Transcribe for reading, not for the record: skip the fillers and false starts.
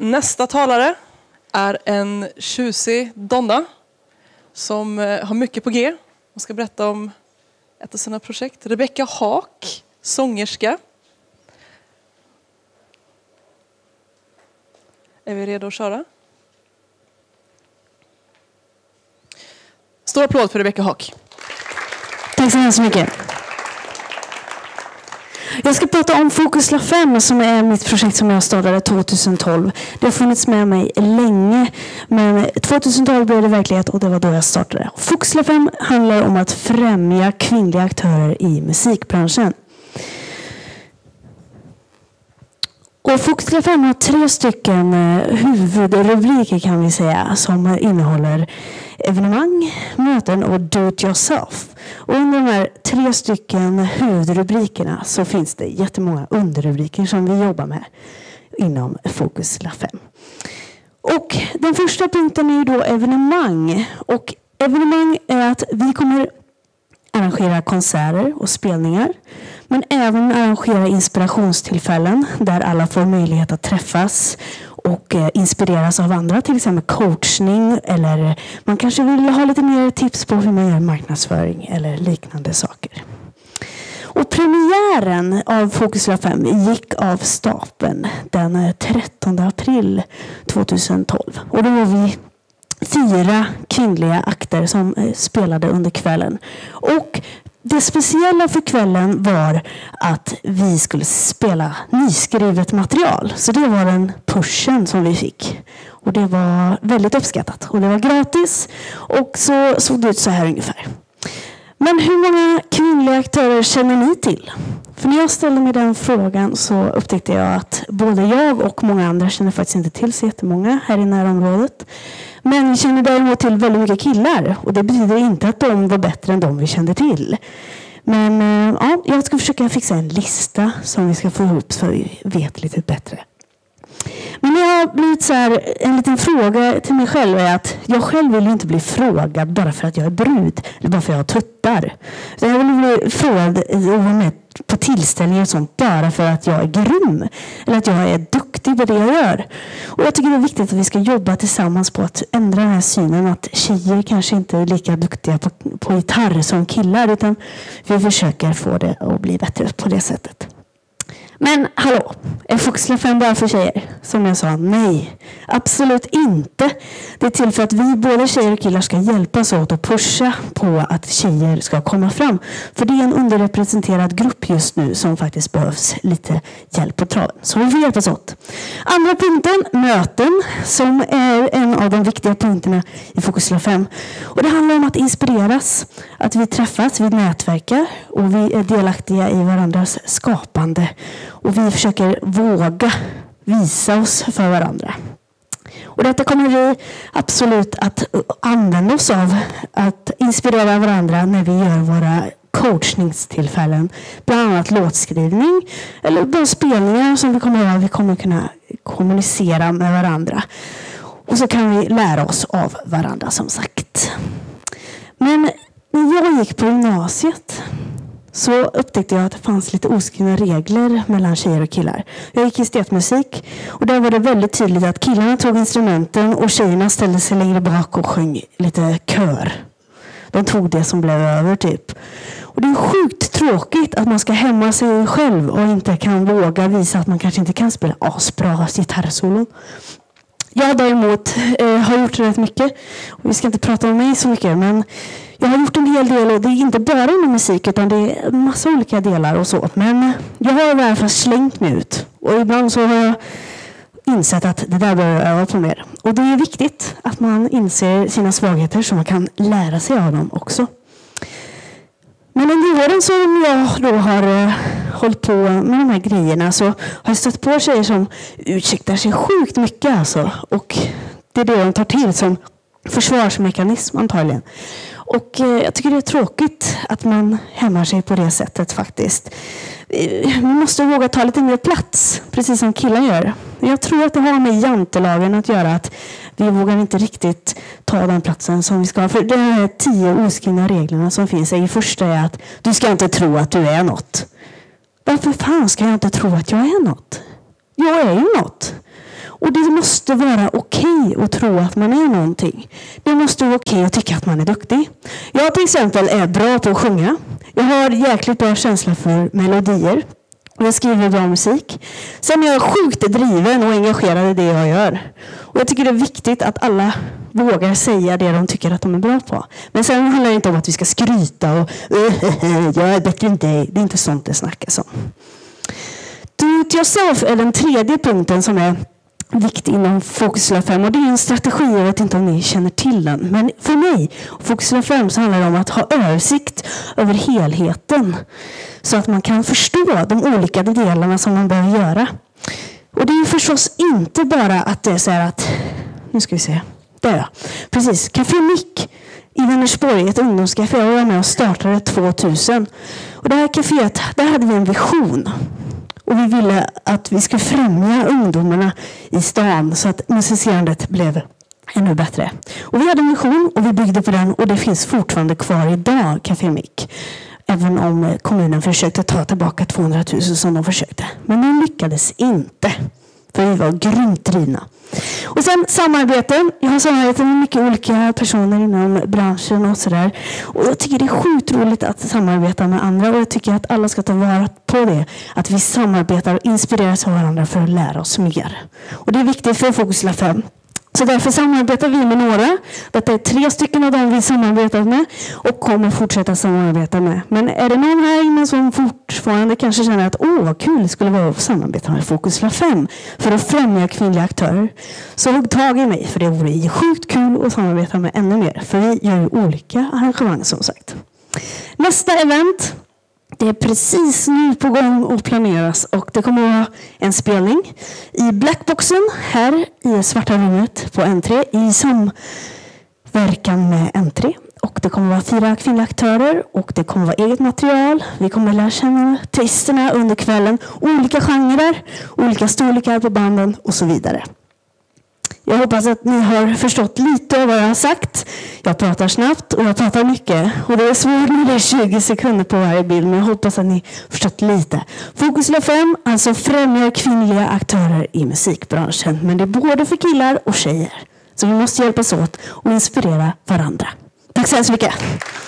Nästa talare är en tjusig donna som har mycket på G. Hon ska berätta om ett av sina projekt. Rebecka Haak, sångerska. Är vi redo att köra? Stor applåd för Rebecka Haak. Tack så hemskt mycket. Jag ska prata om Focus La Femme som är mitt projekt som jag startade 2012. Det har funnits med mig länge, men 2012 blev det verklighet och det var då jag startade. Focus La Femme handlar om att främja kvinnliga aktörer i musikbranschen. Och Focus La Femme har 3 stycken huvudrubriker kan vi säga som innehåller evenemang, möten och do it yourself. Och under de här 3 stycken huvudrubrikerna så finns det jättemånga underrubriker som vi jobbar med inom Focus La Femme. Och den första punkten är ju då evenemang. Och evenemang är att vi kommer arrangera konserter och spelningar. Men även arrangera inspirationstillfällen där alla får möjlighet att träffas och inspireras av andra. Till exempel coachning eller man kanske vill ha lite mer tips på hur man gör marknadsföring eller liknande saker. Och premiären av Focus La Femme gick av stapeln den 13 april 2012. Och då var vi 4 kvinnliga akter som spelade under kvällen. Och det speciella för kvällen var att vi skulle spela nyskrivet material. Så det var den pushen som vi fick. Och det var väldigt uppskattat. Och det var gratis. Och så såg det ut så här ungefär. Men hur många kvinnliga aktörer känner ni till? För när jag ställde mig den frågan så upptäckte jag att både jag och många andra känner faktiskt inte till så jättemånga här i närområdet. Men vi känner däremot till väldigt mycket killar. Och det betyder inte att de var bättre än de vi kände till. Men ja, jag ska försöka fixa en lista som vi ska få ihop så vi vet lite bättre. Men jag har blivit så här, en liten fråga till mig själv är att jag själv vill inte bli frågad bara för att jag är brud eller bara för att jag har tuttar. Så jag vill bli frågad och vara med på tillställningar och sånt bara för att jag är grym eller att jag är duktig på det jag gör. Och jag tycker det är viktigt att vi ska jobba tillsammans på att ändra den här synen att tjejer kanske inte är lika duktiga på gitarr som killar utan vi försöker få det att bli bättre på det sättet. Men hallå, är Focus La Femme bara för tjejer? Som jag sa, nej. Absolut inte. Det är till för att vi, både tjejer och killar, ska hjälpas åt och pusha på att tjejer ska komma fram. För det är en underrepresenterad grupp just nu som faktiskt behövs lite hjälp på traven. Så vi får hjälpas åt. Andra punkten, möten, som är en av de viktiga punkterna i Focus La Femme. Och det handlar om att inspireras, att vi träffas, vi nätverkar och vi är delaktiga i varandras skapande. Och vi försöker våga visa oss för varandra. Och detta kommer vi absolut att använda oss av. Att inspirera varandra när vi gör våra coachningstillfällen. Bland annat låtskrivning. Eller bara spelningar som vi kommer göra. Vi kommer kunna kommunicera med varandra. Och så kan vi lära oss av varandra som sagt. Men när jag gick på gymnasiet så upptäckte jag att det fanns lite oskrivna regler mellan tjejer och killar. Jag gick i estetmusik och där var det väldigt tydligt att killarna tog instrumenten och tjejerna ställde sig längre bak och sjöng lite kör. De tog det som blev över typ. Och det är sjukt tråkigt att man ska hämma sig själv och inte kan våga visa att man kanske inte kan spela asbra gitarrsolon. Jag däremot har gjort rätt mycket. Och vi ska inte prata om mig så mycket, men jag har gjort en hel del och det är inte bara inom musik utan det är en massa olika delar och så. Men jag har i alla fall slängt mig ut. Och ibland så har jag insett att det där bör jag öva på mer. Och det är viktigt att man inser sina svagheter så man kan lära sig av dem också. Men under åren som jag då har hållit på med de här grejerna så har jag stött på tjejer som ursäktar sig sjukt mycket alltså. Och det är det de tar till som försvarsmekanism antagligen. Och jag tycker det är tråkigt att man hämmar sig på det sättet faktiskt. Vi måste våga ta lite mer plats, precis som killar gör. Jag tror att det har med jantelagen att göra att vi vågar inte riktigt ta den platsen som vi ska. För de här 10 oskrivna reglerna som finns i första är att du ska inte tro att du är något. Varför fan ska jag inte tro att jag är något? Jag är ju något. Och det måste vara okej att tro att man är någonting. Det måste vara okej att tycka att man är duktig. Jag till exempel är bra på att sjunga. Jag har jäkligt bra känsla för melodier. Och jag skriver bra musik. Sen är jag sjukt driven och engagerad i det jag gör. Och jag tycker det är viktigt att alla vågar säga det de tycker att de är bra på. Men sen handlar det inte om att vi ska skryta och jag är bättre än dig. Det är inte sånt det snackas om. Do it yourself är den tredje punkten som är viktig inom Fokus 5. Och det är en strategi, jag vet inte om ni känner till den. Men för mig, Fokus 5, så handlar det om att ha översikt över helheten. Så att man kan förstå de olika delarna som man behöver göra. Och det är förstås inte bara att det är så här att, nu ska vi se, där ja, precis, Café Mick i Vänersborg, ett ungdomscafé, jag var med och startade 2000. Och det här caféet, där hade vi en vision. Och vi ville att vi skulle främja ungdomarna i stan så att musicerandet blev ännu bättre. Och vi hade en vision och vi byggde på den och det finns fortfarande kvar idag, Café Mick. Även om kommunen försökte ta tillbaka 200 000 som de försökte. Men de lyckades inte. För vi var grymt drivna. Och sen samarbeten. Jag har samarbetat med mycket olika personer inom branschen och sådär. Och jag tycker det är sjukt roligt att samarbeta med andra. Och jag tycker att alla ska ta vara på det. Att vi samarbetar och inspireras av varandra för att lära oss mer. Och det är viktigt för Fokus 5. Så därför samarbetar vi med några. Detta är 3 stycken av dem vi samarbetat med och kommer fortsätta samarbeta med. Men är det någon här inne som fortfarande kanske känner att vad kul det skulle vara att samarbeta med Fokus 5 för att främja kvinnliga aktörer, så hugg tag i mig, för det vore sjukt kul att samarbeta med ännu mer. För vi gör ju olika arrangemang som sagt. Nästa event. Det är precis nu på gång och planeras och det kommer att vara en spelning i Blackboxen här i Svarta rummet på N3 i samverkan med N3. Och det kommer att vara 4 kvinnliga aktörer och det kommer att vara eget material. Vi kommer att lära känna artisterna under kvällen, olika genrer, olika storlekar på banden och så vidare. Jag hoppas att ni har förstått lite av vad jag har sagt. Jag pratar snabbt och jag pratar mycket. Och det är svårt när det är 20 sekunder på varje bild. Men jag hoppas att ni har förstått lite. Fokus 5, alltså främjar kvinnliga aktörer i musikbranschen. Men det är både för killar och tjejer. Så vi måste hjälpas åt och inspirera varandra. Tack så hemskt mycket.